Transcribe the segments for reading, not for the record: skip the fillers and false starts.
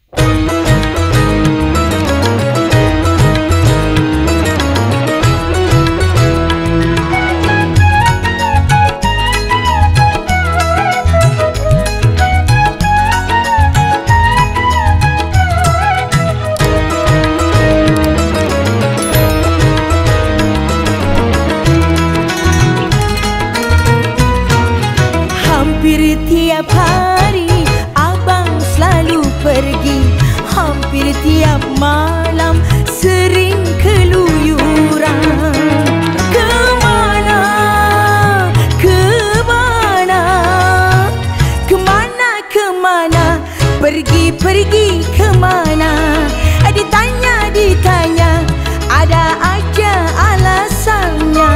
Hampir tiap hari abang selalu pergi, hampir tiap malam sering keluyuran. Kemana, kemana, kemana, kemana, pergi kemana? Ditanya, ada aja alasannya.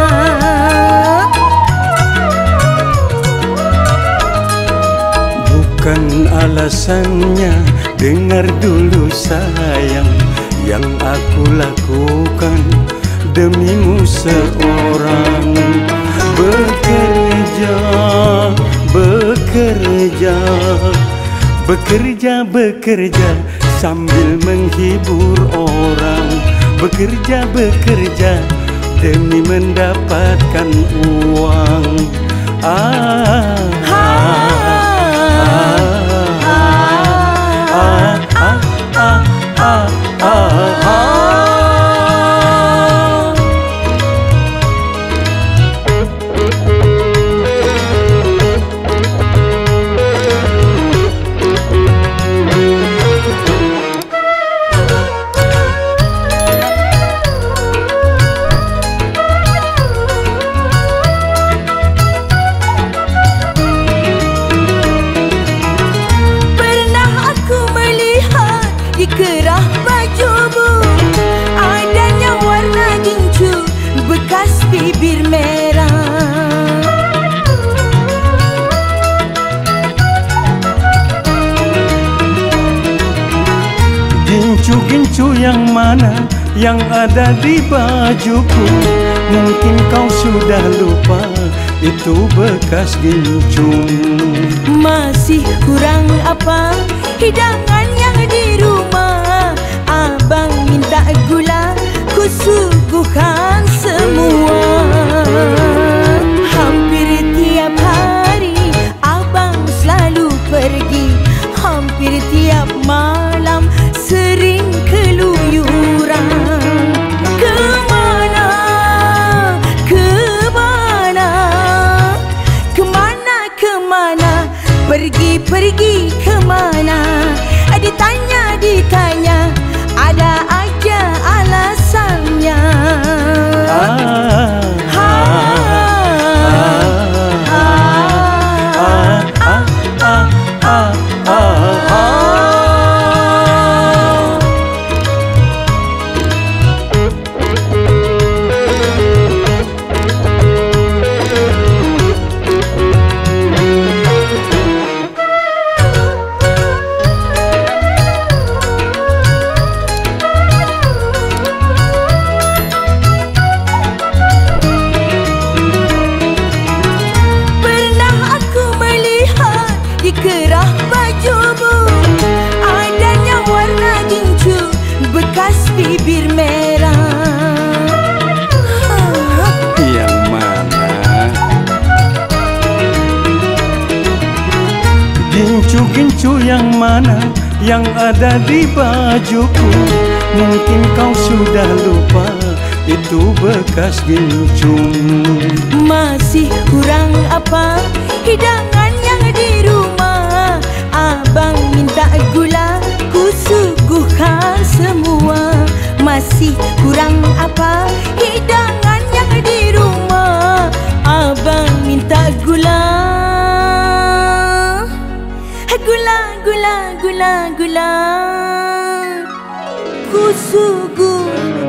Bukan alasannya, dengar dulu sayang, yang aku lakukan demimu seorang. Bekerja, bekerja, bekerja, bekerja sambil menghibur orang. Bekerja, bekerja demi mendapatkan uang. Di kerah bajumu adanya warna gincu, bekas bibir merah. Gincu-gincu yang mana yang ada di bajuku? Mungkin kau sudah lupa, itu bekas gincu. Masih kurang apa hidangan yang di rumah? Abang minta gula, ku suguhkan semua. Hampir tiap hari abang selalu pergi, hampir tiap malam sering keluyuran. Kemana, kemana, kemana, kemana, pergi kemana? Ditanya, ada aja alasannya. Di kerah bajumu adanya warna gincu, bekas bibir merah. Yang mana? Gincu-gincu yang mana yang ada di bajuku? Mungkin kau sudah lupa, itu bekas gincu. Masih kurang apa hidangan yang di rumah? Abang minta gula, ku suguhkan semua. Masih kurang apa hidangan yang di rumah? Abang minta gula, gula, gula, gula, gula, ku suguh